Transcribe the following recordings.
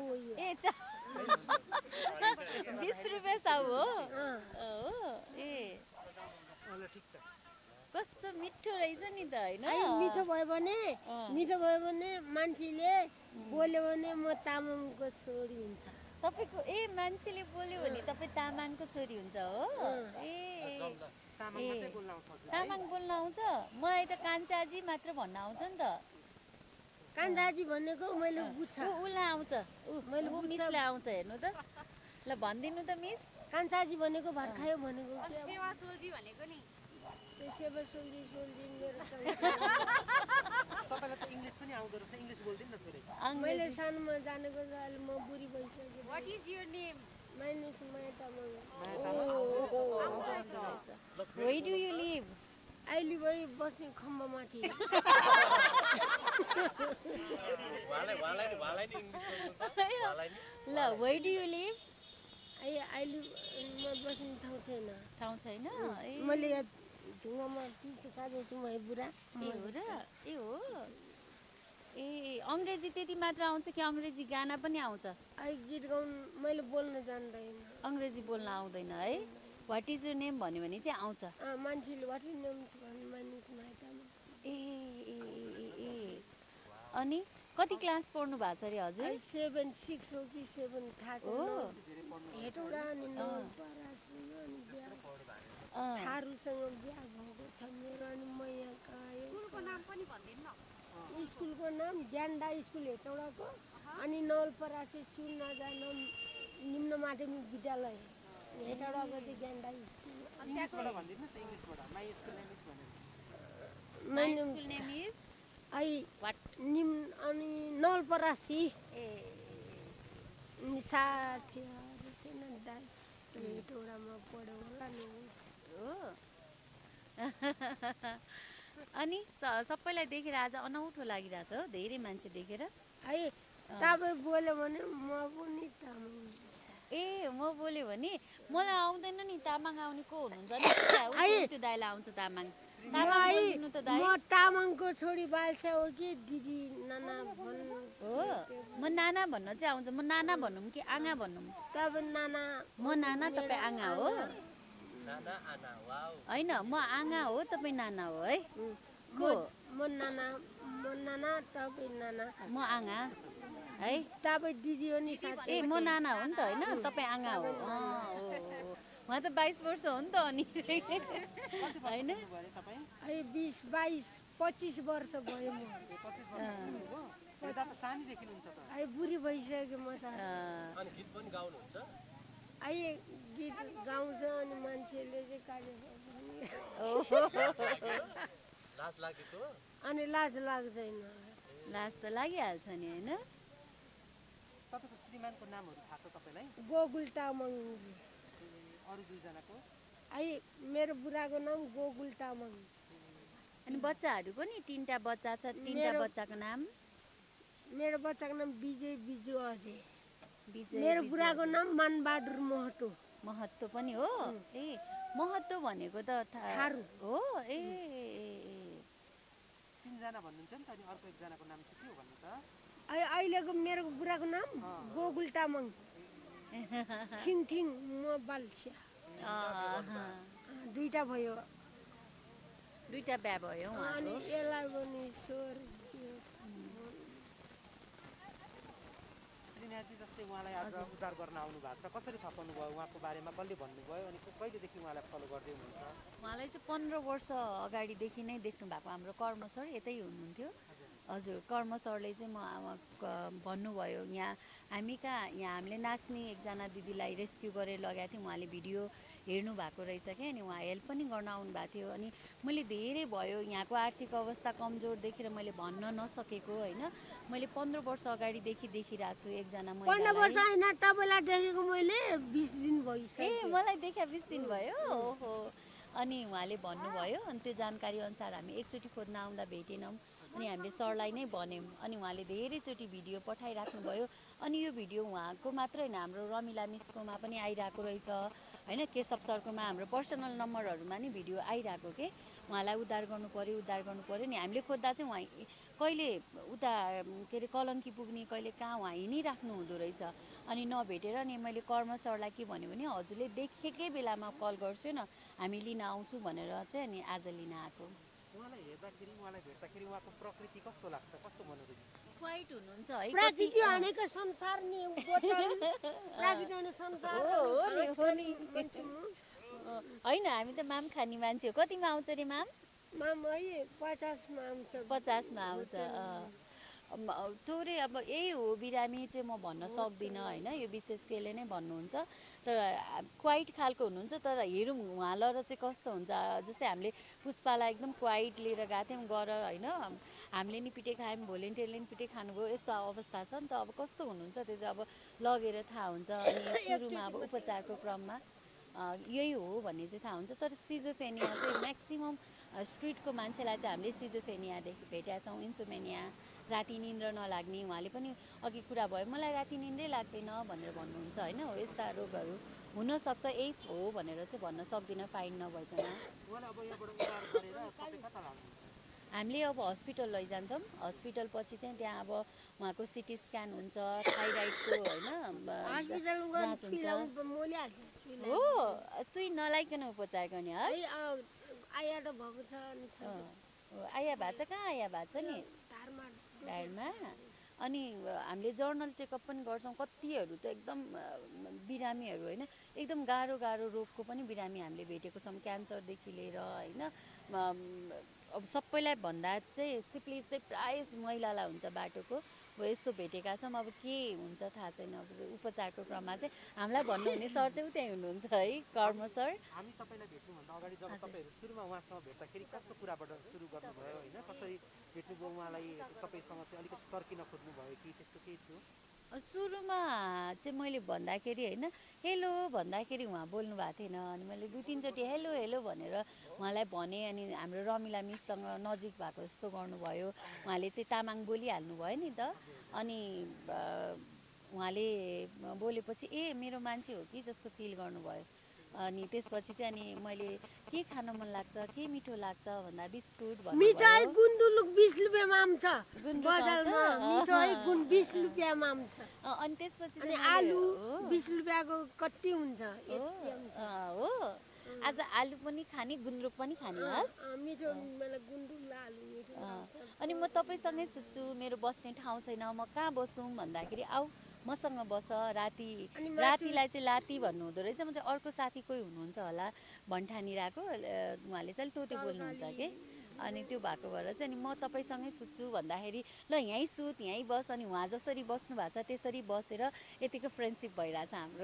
वही ए 20 रुपियाँ साउ हो ए कस्तो मिठो रहेछ नि त हैन मिठो भयो भने मान्छेले बोल्यो भने म तामाङको छोरी हुन्छ तपाईको ए मान्छेले बोल्यो भने तपाईँ तामाङको छोरी हुन्छ हो ए तामाङ बोल्न आउँछ मलाई त कान्छाजी मात्र भन्न आउँछ नि त कान्छाजी भनेको मैले बुझ्छ उलाई आउँछ मैले मिसलाई आउँछ हेर्नु त ल भनिदिनु त मिस कान्छाजी भनेको भात खायो भनेको सेवा सोल्जी भनेको नि सेवा सोल्जी मेरो तपाईलाई त इंग्लिश पनि आउँदो रहेछ इंग्लिश बोल्दिन न थोरै मैले सानोमा जानेको अहिले म बुढी भइसकेँ what is your name my name is Maya Tamang Where do you live? अहिले बस्ने खम्बामाथि ल where do you live? अहिले म बस्ने ठाउँ छैन मैले ढुङ्गामा साझे छु मै बुढा ए हो र ए हो ए अंग्रेजी त्यति मात्र आउँछ कि अंग्रेजी गाना पनि आउँछ गीत गाउन मैले बोल्न जान्दैन अंग्रेजी बोल्न आउँदैन है व्हाट इज योर नेम भन्यो भने चाहिँ आउँछ मान्छेले व्हाट इज नेम भन्नु मानिस माइतामा ए ए ए अनि कति क्लास पढ्नु भएको छ रे हजुर 7 6 हो कि 7 थाहा छैन हेटौडा अनि नौपरासी अनि थारूसँग बिहा भएको छ मेरो अनि म यहाँ स्कुलको नाम पनि भन्दिनु न स्कुलको नाम ज्ञानडा स्कुल हेटौडाको अनि नौलपरासी सुनजान निम्न माध्यमिक विद्यालय हेटौडाको चाहिँ ज्ञानडा स्कुल इंग्लिशबाट भन्दिनु न त इंग्लिशबाट माय स्कुल नेम इज भनेर my school name is what निम्न अनि नौलपरासी ए साथी सेना दाइ हेटौडामा पढ्यो होला नि हो अनि सबैलाई देखेर आज अनौठो लागिरहेछ हो धेरै मान्छे देखेर तपाईँ बोल्यो भने म पनि तामाङ ए म बोल्यो भने मलाई आउँदैन नि तामाङ आउने को हुनुहुन्छ नि त्यो दाइलाई आउँछ तामाङ म तामाङको छोरी बाल्छा हो कि दिदी नाना भन्नु हो म नाना भन्न चाहिँ आउँछ म नाना भनौँ कि आङा भनौँ तपाईँ नाना म नाना तपाईँ आङा हो होइन म आङा हो तपाईँ नाना हो है म नाना तपाईँ नाना म आङा है तपाईँ दिदी हो नि साथी ए म नाना हो नि त होइन तपाईँ आङा हो उहाँ त 22 वर्ष हो नि त अनि होइन 20 22 25 वर्ष भयो म बुढी भइसक्यो म त गीत गाउँछ अनि मान्छेले चाहिँ अनि लाज लाग्दैन लाज त लागिहाल्छ नि होइन तपाईको श्रीमानको नामहरु थाहा छ तपाईलाई गोकुल तामाङ अरु दुई जनाको मेरो बुढाको नाम गोकुल तामाङ अनि बच्चाहरुको नि तीनटा बच्चा छ तीनटा बच्चाको नाम मेरो बच्चाको नाम विजय बिजु अझै मेरो बुढाको नाम मानबहादुर महतो पनि हो ए महतो भनेको त थारू हो ए तीन जना भन्नुहुन्छ नि त अनि अर्को एक जनाको नाम चाहिँ के हो भन्नु त अहिलेको मेरो बुढाको नाम गोकुल तामाङ थिङ म बाल्छ्या दुईटा भयो दुईटा बिहा भयो अनि यसलाई पनि श्रीनाथजी जस्तै उहाँलाई आज उद्धार गर्न आउनु भएको छ कसरी थाहा पाउनु भयो उहाँको बारेमा कसले भन्नुभयो अनि कहिलेदेखि उहाँलाई फलो गर्दै हुनुहुन्छ उहाँलाई चाहिँ 15 वर्ष अगाडिदेखि नै देख्नु भएको हाम्रो कर्म सर यतै हुनुहुन्थ्यो हजुर कर्म सरले चाहिँ भन्नुभयो यहाँ हामीले नाच्ने एकजना दिदीलाई रेस्क्यु गरेर लगाएको थियौँ उहाँले भिडियो हेर्नु भएको रहेछ कि अनि उहाँ हेल्प पनि गर्न आउनु भएको थियो अनि मैले धेरै भयो यहाँको आर्थिक अवस्था कमजोर देखेर मैले भन्न नसकेको होइन मैले 15 वर्ष अगाडिदेखि देखिरहेको छु एकजना 15 वर्ष हैन तपाईलाई देखेको मैले 20 दिन भइसक्यो ए मलाई देखा 20 दिन भयो ओहो अनि उहाँले भन्नुभयो अनि त्यो जानकारी अनुसार हामी एकचोटि खोज्न आउँदा भेटेनौँ अनि हामीले सरलाई नै भन्यौँ अनि उहाँले धेरैचोटि भिडियो पठाइराख्नु भयो अनि यो भिडियो उहाँको मात्रै होइन हाम्रो रमिला मिसकोमा पनि आइरहेको रहेछ होइन केशव सरकोमा हाम्रो पर्सनल नम्बरहरूमा नि भिडियो आइरहेको के उहाँलाई उद्धार गर्नु पर्यो नि हामीले खोज्दा चाहिँ उहाँ कहिले उता के अरे कलङ्की पुग्ने कहिले कहाँ उहाँ हिँडिराख्नु हुँदो रहेछ। अनि नभेटेर नि मैले कर्म सरलाई के भन्यो भने हजुरले देखेकै बेलामा कल गर्छु न, हामी लिन आउँछु भनेर चाहिँ अनि आज लिन आएको। उहाँलाई हेर्दाखेरि उहाँलाई भेट्दाखेरि उहाँको प्रकृति कस्तो लाग्छ, कस्तो मनोरञ्जन? क्वाइट हुनुहुन्छ है। प्रकृति भनेको संसार नि प्रकृति भने संसार हो नि होइन, हामी त माम खाने मान्छे हो। कतिमा आउँछ रे माम? माम है 50मा आउँछ। 50मा आउँछ। थोरै अब यही हो बिरामी चाहिँ म भन्न सक्दिनँ होइन, यो विशेष केले नै भन्नुहुन्छ। तर क्वाइट खालको हुनुहुन्छ। तर हेरौँ उहाँ लर चाहिँ कस्तो हुन्छ। जस्तै हामीले पुष्पालाई एकदम क्वाइट लिएर गएको थियौँ गर होइन, हामीले नि पिटे खायौँ, भोलिन्टियरले नि पिटे खानुभयो, यस्तो अवस्था छ नि त। अब कस्तो हुनुहुन्छ त्यो चाहिँ अब लगेर थाहा हुन्छ। अनि सुरुमा अब उपचारको क्रममा यही हो भन्ने चाहिँ थाहा हुन्छ। तर सिजोफेनिया चाहिँ म्याक्सिमम् स्ट्रिटको मान्छेलाई चाहिँ हामीले सिजोफेनियादेखि भेटेका छौँ। इन्सोमेनिया, राति निन्द्रा नलाग्ने, उहाँले पनि अघि कुरा भयो मलाई राति निन्द्रै लाग्दैन भनेर भन्नुहुन्छ होइन। हो यस्ता रोगहरू हुनसक्छ, यही हो भनेर चाहिँ भन्न सक्दिनँ फाइन नभइकन। हामीले अब हस्पिटल लैजान्छौँ। हस्पिटल पछि चाहिँ त्यहाँ अब उहाँको सिटी स्क्यान हुन्छ, थाइराइडको होइन जाँच हुन्छ। हो सुई नलाइकन उपचार गर्ने हस्। आया त भएको छ आया भएको छ, कहाँ आया भएको छ नि ढाडमा। अनि हामीले जर्नल चेकअप पनि गर्छौँ। कतिहरू त एकदम बिरामीहरू होइन, एकदम गाह्रो गाह्रो रोगको पनि बिरामी हामीले भेटेको छौँ, क्यान्सरदेखि लिएर होइन। अब सबैलाई भन्दा चाहिँ सिप्लिस चाहिँ प्रायः महिलालाई हुन्छ बाटोको, हो यस्तो भेटेका छौँ। अब के हुन्छ थाहा छैन। अब उपचारको क्रममा चाहिँ हामीलाई भन्नुहुने सर चाहिँ उतै हुनुहुन्छ है, कर्म सर। हामी तपाईँलाई भेट्नुभन्दा अगाडि जब तपाईँहरू सुरुमा उहाँसँग भेट्दाखेरि कस्तो कुराबाट सुरु गर्नुभयो होइन, कसरी भेट्नुभयो उहाँलाई, तपाईँसँग चाहिँ अलिकति तर्किन खोज्नुभयो कि त्यस्तो केही थियो? सुरुमा चाहिँ मैले भन्दाखेरि होइन हेलो भन्दाखेरि उहाँ बोल्नु भएको थिएन। अनि मैले 2-3चोटि हेलो हेलो भनेर उहाँलाई भनेँ। अनि हाम्रो रमिला मिससँग नजिक भएको जस्तो गर्नुभयो। उहाँले चाहिँ तामाङ बोलिहाल्नु भयो नि त। अनि उहाँले बोलेपछि ए मेरो मान्छे हो कि जस्तो फिल गर्नुभयो। अनि त्यसपछि चाहिँ अनि मैले के खान मन लाग्छ, के मिठो लाग्छ भन्दा बिस्कुट भन्नुभयो। मिठाई गुन्द्रुक 20 रुपियाँमा आउँछ बजारमा। मिठाई 20 रुपियाँमा आउँछ। अनि त्यसपछि अनि आलु 20 रुपियाँको कति हुन्छ हो। आज आलु पनि खाने, गुन्द्रुक पनि खाने हस्। मिठो मलाई गुन्द्रुक र आलु मिठो लाग्छ। अनि म तपाईँसँगै सुत्छु, मेरो बस्ने ठाउँ छैन, म कहाँ बसौँ भन्दाखेरि आऊ मसँग बस। रातिलाई चाहिँ लाती भन्नुहुँदो रहेछ। म चाहिँ अर्को साथी कोही हुनुहुन्छ होला भन्ठानिरहेको, उहाँले चाहिँ तोते बोल्नुहुन्छ कि। अनि त्यो भएको भएर चाहिँ अनि म तपाईँसँगै सुत्छु भन्दाखेरि ल यहीँ सुत, यहीँ बस। अनि उहाँ जसरी बस्नु भएको छ त्यसरी बसेर यतिको फ्रेन्डसिप भइरहेछ हाम्रो।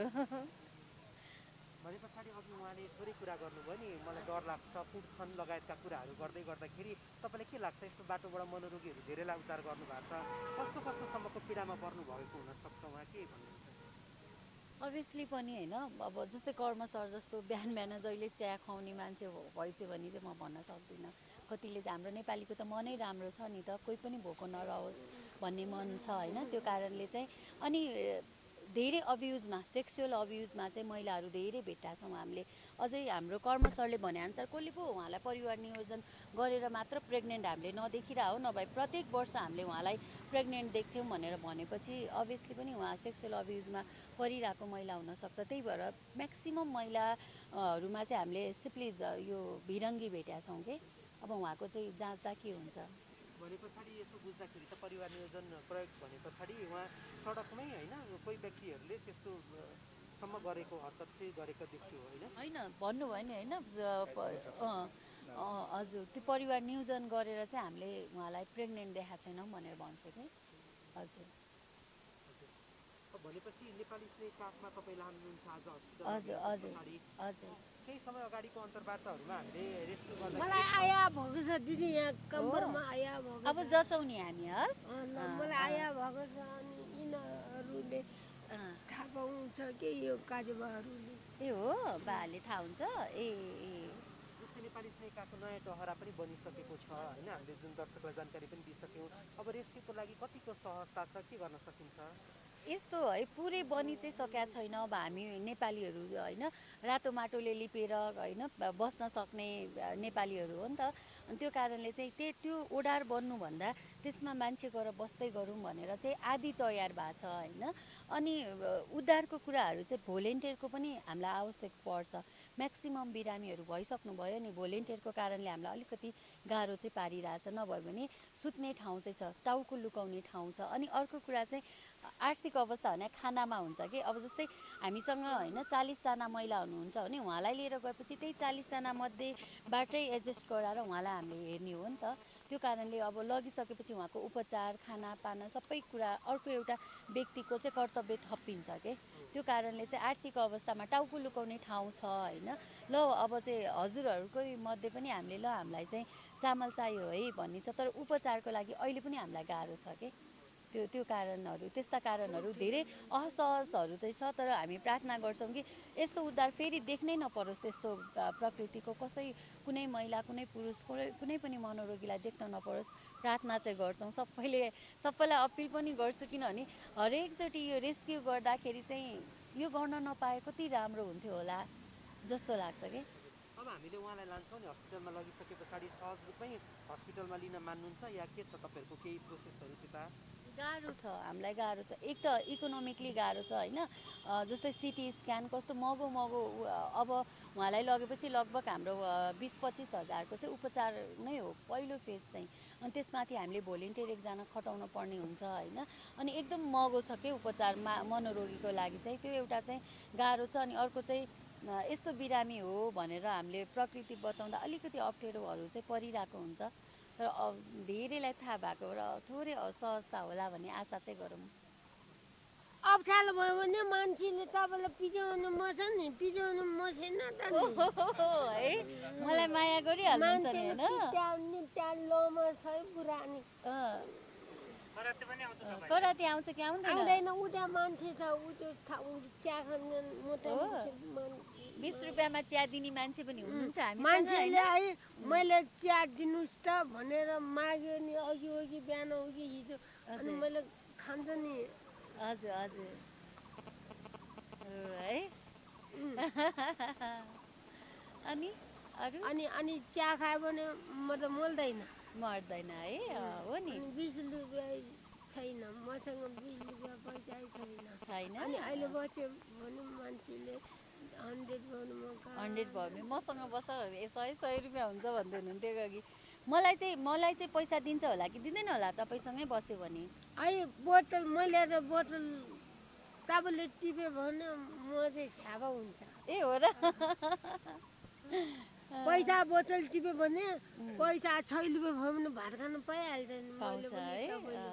भने पछाडि अघि उहाँले थोरै कुरा गर्नुभयो नि, मलाई डर लाग्छ, पुग्छन् लगायतका कुराहरू गर्दै गर्दाखेरि तपाईँलाई के लाग्छ यस्तो बाटोबाट मनोरोगीहरू धेरैलाई उद्धार गर्नुभएको छ, कस्तो कस्तोसम्मको पीडामा पर्नु भएको हुनसक्छ, उहाँ के भन्नुहुन्छ? अभियसली पनि होइन। अब जस्तै कर्म सर जस्तो बिहान बिहान जहिले चिया खुवाउने मान्छे भइसक्यो भने चाहिँ म भन्न सक्दिनँ। कतिले चाहिँ हाम्रो नेपालीको त मनै राम्रो छ नि त, कोही पनि भोको नरहोस् भन्ने मन छ होइन। त्यो कारणले चाहिँ अनि धेरै अब्युजमा, सेक्सुअल अब्युजमा चाहिँ महिलाहरू धेरै भेट्टा छौँ हामीले। अझै हाम्रो कर्म सरले भनेअनुसार कसले पो उहाँलाई परिवार नियोजन गरेर मात्र प्रेग्नेन्ट हामीले नदेखिरह हो, नभए प्रत्येक वर्ष हामीले उहाँलाई प्रेग्नेन्ट देख्थ्यौँ भनेर भनेपछि अभियसली पनि उहाँ सेक्सुअल अब्युजमा परिरहेको महिला हुनसक्छ। त्यही भएर म्याक्सिमम् महिलाहरूमा चाहिँ हामीले सिप्लिज यो भिरङ्गी भेटेका छौँ कि। अब उहाँको चाहिँ जाँच्दा के हुन्छ भने पछाडि यसो बुझ्दाखेरि त परिवार नियोजन प्रयोग भने पछाडि उहाँ सडकमै होइन कोही व्यक्तिहरूले त्यस्तो सम्म गरेको हरकत चाहिँ गरेको देख्थ्यो होइन भन्नुभयो नि होइन। हजुर त्यो परिवार नियोजन गरेर चाहिँ हामीले उहाँलाई प्रेग्नेन्ट देखाएको छैनौँ भनेर भन्छ कि। हजुर भनेपछि नेपाली स्नेक काखमा तपाईँ लानुहुन्छ आज हस्पिटल। हजुर हजुर हजुर केही समय अगाडिको अन्तर्वार्ताहरूमा हामीले रेस्क्यु गर्दा मलाई आया भएको छ दिदी, यहाँ कम्मरमा आया भएको छ। अब जचाउने हामी हस्। मलाई आया भएको छ। अनि यिनीहरूले थाहा पाउँछ कि यो कार्यवाहहरूले ए हो बाले थाहा हुन्छ। ए जस्तै नेपाली स्नेक काखको नयाँ टहरा पनि बनिसकेको छ होइन, हामीले जुन दर्शकलाई जानकारी पनि दिइसक्यौँ। अब रेस्क्युको लागि कतिको सहजता छ, के गर्न सकिन्छ? यस्तो है पुरै बनि चाहिँ सकेका छैन। अब हामी नेपालीहरू होइन रातो माटोले लिपेर होइन बस्न सक्ने नेपालीहरू हो नि त। अनि त्यो कारणले चाहिँ त्यो ओडार बन्नुभन्दा त्यसमा मान्छे गएर बस्दै गरौँ भनेर चाहिँ आदि तयार भएको छ होइन। अनि उद्धारको कुराहरू चाहिँ भोलिन्टियरको पनि हामीलाई आवश्यक पर्छ। म्याक्सिमम् बिरामीहरू भइसक्नुभयो नि, भोलिन्टियरको कारणले हामीलाई अलिकति गाह्रो चाहिँ पारिरहेछ। नभए भने सुत्ने ठाउँ चाहिँ छ, टाउको लुकाउने ठाउँ छ। अनि अर्को कुरा चाहिँ आर्थिक अवस्था भने खानामा हुन्छ कि अब जस्तै हामीसँग होइन 40जना महिला हुनुहुन्छ भने उहाँलाई लिएर गएपछि त्यही 40जना मध्येबाटै एडजस्ट गराएर उहाँलाई हामीले हेर्ने हो नि त। त्यो कारणले अब लगिसकेपछि उहाँको उपचार खानापाना सबै कुरा अर्को एउटा व्यक्तिको चाहिँ कर्तव्य थपिन्छ के। त्यो कारणले चाहिँ आर्थिक अवस्थामा टाउको लुकाउने ठाउँ छ होइन। ल अब चाहिँ हजुरहरूकै मध्ये पनि हामीले ल हामीलाई चाहिँ चामल चाहियो है भन्ने छ, तर उपचारको लागि अहिले पनि हामीलाई गाह्रो छ कि। त्यो कारणहरू त्यस्ता कारणहरू धेरै असहजहरू चाहिँ छ। तर हामी प्रार्थना गर्छौँ कि यस्तो उद्धार फेरि देख्नै नपरोस्। यस्तो प्रकृतिको कुनै महिला कुनै पुरुष कुनै पनि मनोरोगीलाई देख्न नपरोस् प्रार्थना चाहिँ गर्छौँ। सबैलाई अपिल पनि गर्छु, किनभने हरेकचोटि यो रेस्क्यु गर्दाखेरि चाहिँ यो गर्न नपाए कति राम्रो हुन्थ्यो होला जस्तो लाग्छ कि। अब हामीले उहाँलाई लान्छौँ नि हस्पिटलमा लगिसके पछाडि सहज रूपमै हस्पिटलमा लिन मान्नुहुन्छ या के छ तपाईँहरूको केही प्रोसेसहरू त्यता? गाह्रो छ, हामीलाई गाह्रो छ। एक त इकोनोमिकली गाह्रो छ होइन। जस्तै सिटी स्क्यान कस्तो महँगो अब उहाँलाई लगेपछि लगभग हाम्रो 20-25 हजारको चाहिँ उपचार नै हो पहिलो फेज चाहिँ। अनि त्यसमाथि हामीले भोलिन्टियर एकजना खटाउनु पर्ने हुन्छ होइन। अनि एकदम महँगो छ कि उपचारमा मनोरोगीको लागि चाहिँ त्यो एउटा चाहिँ गाह्रो छ। अनि अर्को चाहिँ यस्तो बिरामी हो भनेर हामीले प्रकृति बताउँदा अलिकति अप्ठ्यारोहरू चाहिँ परिरहेको हुन्छ। तर धेरैलाई थाहा भएको र थोरै असहजता होला भन्ने आशा चाहिँ गरौँ। अप्ठ्यारो भयो भने मान्छेले तपाईँलाई पिजाउनु मर्छ नि, पिजाउनु मर्छेन त है मलाई माया गरिहाल्नुहुन्छ नि होइन। त्यहाँ लोमा छ पुरानी कराते आउँछ कि आउँदैन। उता मान्छे छ उ त्यो चिया खाने मोटा 20 रुपियाँमा चिया दिने मान्छे पनि हुनुहुन्छ हामीसँग। मान्छेले है मैले चिया दिनुहोस् त भनेर माग्यो नि अघि बिहान अघि हिजो, अनि मैले खान्छ नि। हजुर हजुर है। अनि चिया खायो भने म त मोल्दैन मर्दैन है। हो नि 20 रुपियाँ छैन मसँग, 20 रुपियाँ पैसा छैन। अनि अहिले बच्यो भने मान्छेले 100 भयो भने मसँग बस 100 रुपियाँ हुन्छ भन्दै हुनुहुन्थ्यो अघि। मलाई चाहिँ पैसा दिन्छ होला कि दिँदैन होला तपाईँसँगै बस्यो भने? है बोतल मैले बोतल तपाईँले टिप्यो भने म चाहिँ छ्यापा हुन्छ। ए हो र? पैसा बोतल टिप्यो भने पैसा 6 रुपियाँ भयो भने भात खानु पाइहाल्छ नि। पाउँछ है।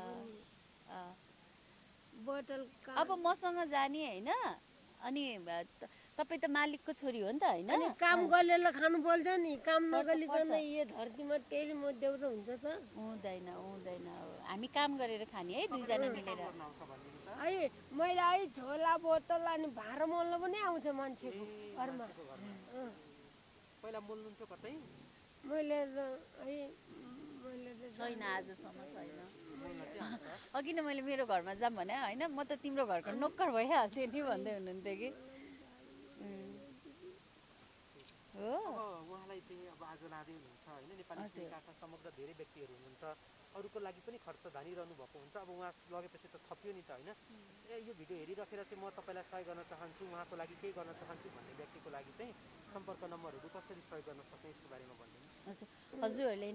बोतल अब मसँग जाने होइन। अनि तपाईँ त मालिकको छोरी हो नि त होइन। अनि काम गरेर खानु पर्छ नि, काम नगरिकन यो धरतीमा तेल म देउरो हुन्छ त? हुँदैन हामी काम गरेर खाने है दुईजना मिलेर। है मैले है झोला बोतल अनि भाँडा मोल्न पनि आउँछ मान्छेको घरमा। पहिला मोल्नुहुन्थ्यो कतै? मैले छैन, आजसम्म छैन। अघि नै मैले मेरो घरमा जाऊँ भने होइन म त तिम्रो घरको नोकर भइहाल्थेँ नि भन्दै हुनुहुन्थ्यो कि। हो उहाँलाई चाहिँ अब आज लाँदै हुनुहुन्छ होइन। नेपाली सरकारका समग्र धेरै व्यक्तिहरू हुनुहुन्छ, अरूको लागि पनि खर्च धानिरहनु भएको हुन्छ। अब उहाँ लगेपछि त थपियो नि त होइन। यो भिडियो हेरिराखेर चाहिँ म तपाईँलाई सहयोग गर्न चाहन्छु, उहाँको लागि केही गर्न चाहन्छु भन्ने व्यक्तिको लागि चाहिँ सम्पर्क नम्बरहरू कसरी सहयोग गर्न सक्ने यसको बारेमा भनिदिनु। हजुरहरूले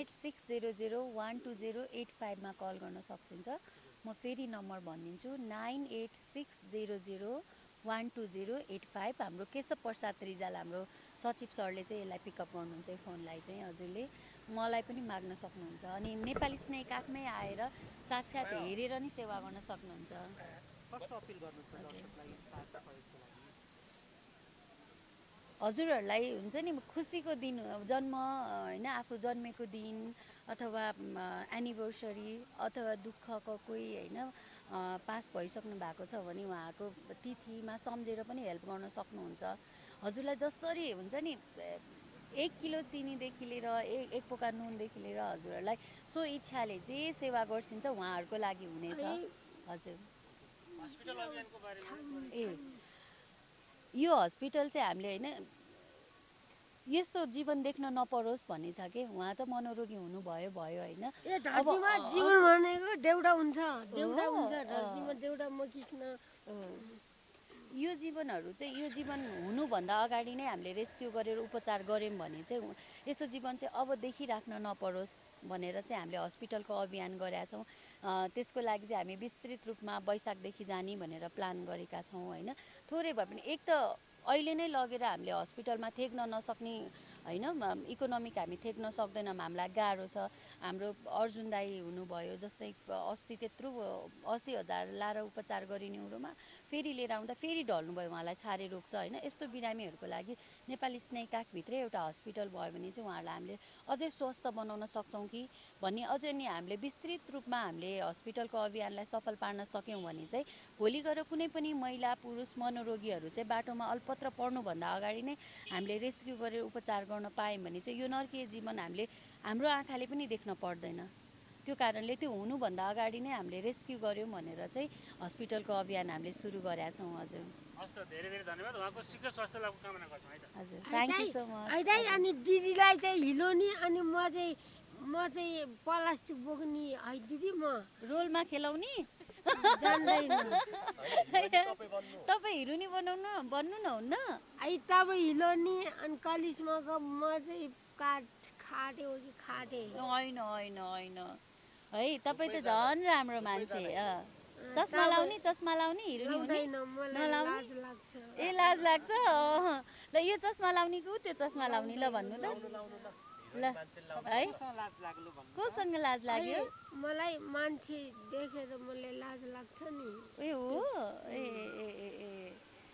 9860012085 मा कल गर्न सक्नुहुन्छ। म फेरि नम्बर भनिदिन्छु 9860012085। हाम्रो केशव प्रसाद रिजाल हाम्रो सचिव सरले चाहिँ यसलाई पिकअप गर्नुहुन्छ फोनलाई चाहिँ हजुरले मलाई पनि माग्न सक्नुहुन्छ। अनि नेपाली स्नेक आफमै आएर साक्षात् हेरेर नि सेवा गर्न सक्नुहुन्छ। कस्तो अपिल गर्नुहुन्छ दर्शकलाई सहयोगको लागि? हजुरहरूलाई हुन्छ नि खुसीको दिन जन्म होइन आफू जन्मेको दिन अथवा एनिभर्सरी अथवा दुःखको कोही होइन पास भइसक्नु भएको छ भने उहाँको तिथिमा सम्झेर पनि हेल्प गर्न सक्नुहुन्छ। हजुरलाई जसरी हुन्छ नि 1 किलो चिनीदेखि लिएर 1 पोका नुनदेखि लिएर हजुरहरूलाई सो इच्छाले जे सेवा गर्छिन्छ उहाँहरूको लागि हुनेछ। हजुर ए यो हस्पिटल चाहिँ हामीले होइन यस्तो जीवन देख्न नपरोस् भन्ने छ कि उहाँ त मनोरोगी हुनुभयो होइन धरतीमा जीवन भनेको देउडा हुन्छ धरतीमा देउडा मकिस्न यो जीवनहरू चाहिँ यो जीवन हुनुभन्दा अगाडि नै हामीले रेस्क्यु गरेर उपचार गऱ्यौँ भने चाहिँ यसो जीवन चाहिँ अब देखिराख्न नपरोस् भनेर चाहिँ हामीले हस्पिटलको अभियान गरेका छौँ। त्यसको लागि चाहिँ हामी विस्तृत रूपमा वैशाखदेखि जाने भनेर प्लान गरेका छौँ होइन। थोरै भए पनि एक त अहिले नै लगेर हामीले हस्पिटलमा थेग्न नसक्ने होइन इकोनोमिक हामी थेग्न सक्दैनौँ, हामीलाई गाह्रो छ। हाम्रो अर्जुन दाई हुनुभयो जस्तै अस्ति त्यत्रो 80,000 लाएर उपचार गरिनेहरूमा फेरि लिएर आउँदा फेरि ढल्नुभयो, उहाँलाई छारे रोग छ होइन। यस्तो बिरामीहरूको लागि नेपाली स्नेकाकभित्रै एउटा हस्पिटल भयो भने चाहिँ उहाँहरूलाई हामीले अझै स्वस्थ बनाउन सक्छौँ कि भन्ने अझै नि हामीले विस्तृत रूपमा हामीले हस्पिटलको अभियानलाई सफल पार्न सक्यौँ भने चाहिँ भोलि गएर कुनै पनि महिला पुरुष मनोरोगीहरू चाहिँ बाटोमा अल्पत्र पर्नुभन्दा अगाडि नै हामीले रेस्क्यु गरेर उपचार गर्न पायौँ भने चाहिँ यो नर्कीय जीवन हाम्रो आँखाले पनि देख्न पर्दैन। त्यो कारणले त्यो हुनुभन्दा अगाडि नै हामीले रेस्क्यु गऱ्यौँ भनेर चाहिँ हस्पिटलको अभियान हामीले सुरु गरेका छौँ। हजुर हस् त, धेरै धेरै धन्यवाद। उहाँको शीघ्र स्वास्थ्य लाभको कामना गर्छौँ है त। हजुर थ्याङ्क यू सो मच। अनि दिदीलाई चाहिँ हिलोनी अनि म चाहिँ प्लास्टिक बोक्ने है दिदी, म रोलमा खेलाउने जान्दैन। तपाईँ हिरोनी बन्नु न हुन्न? तपाईँ हिलोनी अनि कलिसमाको म चाहिँ खाटे हो कि खाटे? होइन होइन होइन है, तपाईँ त झन् राम्रो मान्छे। चस्मा लाउने हिरोनी हुने नलाउने? ए लाज लाग्छ? ल यो चस्मा लाउने कि त्यो चस्मा लाउने ल भन्नु त ल है। कोसँग लाज लाग्यो? मलाई मान्छे देखेर मलाई लाज लाग्छ नि। ए हो ए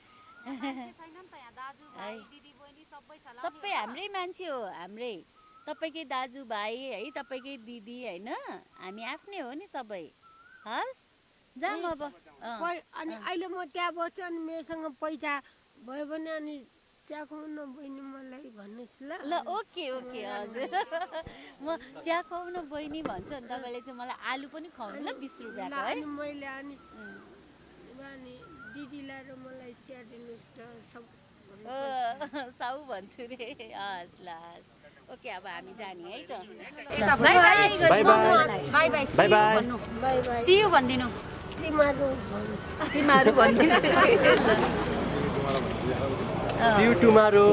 सबै हाम्रै मान्छे हो, हाम्रै तपाईँकै दाजुभाइ है, तपाईँकै दिदी होइन, हामी आफ्नै हो नि सबै। हस् जाऊँ अब। अनि अहिले म त्यहाँ बस्छु अनि मेरोसँग पैसा भयो भने अनि चिया खुवाउनु बहिनी मलाई भन्नुहोस् ल। ल ओके हजुर म चिया खुवाउनु बहिनी भन्छु अनि तपाईँले चाहिँ मलाई आलु पनि खुवाउनु ल 20 रुपियाँको है। मैले अनि दिदीलाई र मलाई चिया दिनुहोस् त सब साउ भन्छु रे। हस् ल ओके, अब हामी जाने है त। बाई बाई सी यू भन्दिनु। तिमीहरू भनिदिन्छु। See you tomorrow.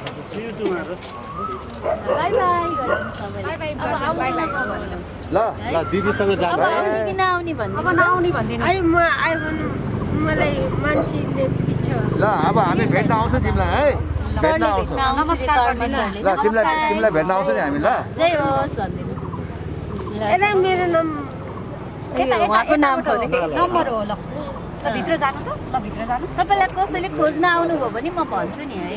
Bye bye ल दिदीसँग जानु है। आउने कि नआउने भन्दिनु। म आयो भने मलाई मान्छेले पिछ। ल अब हामी भेट्न आउँछौँ तिमीलाई है। भेट्न आउँछौँ। ल तिमीलाई भेट्न आउँछौँ नि हामी। ल जय होस् भन्दिनु। एला मेरो नाम उहाँको नाम नम्बर हो। ल भित्र जानु त, ल भित्र जानु। तपाईँलाई कसैले खोज्न आउनुभयो भने म भन्छु नि है।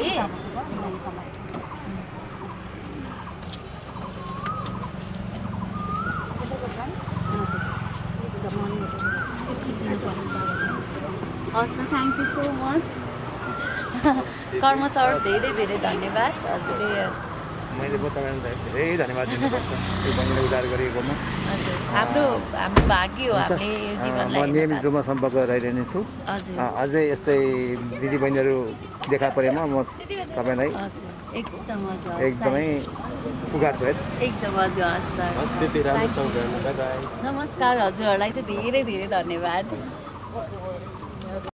हस् न, thank you so much. Karma sir धेरै धेरै धन्यवाद। हजुरले मैले बताउनु धेरै धन्यवाद दिनुपर्छ यो बहिनीले उद्धार गरेकोमा। हजुर हाम्रो भाग्य हो हामीले यो जीवनलाई। म नियमित रूपमा सम्पर्क रहिरहने छु। हजुर अझै यस्तै दिदी बहिनीहरू देखा परेमा म तपाईँलाई एकदम हजुर एकदमै पुकार्छु है। एकदम हजुर हस् सर। हस् त्यति राम्रो सँगै बाई बाई। नमस्कार, हजुरहरूलाई चाहिँ धेरै धेरै धन्यवाद।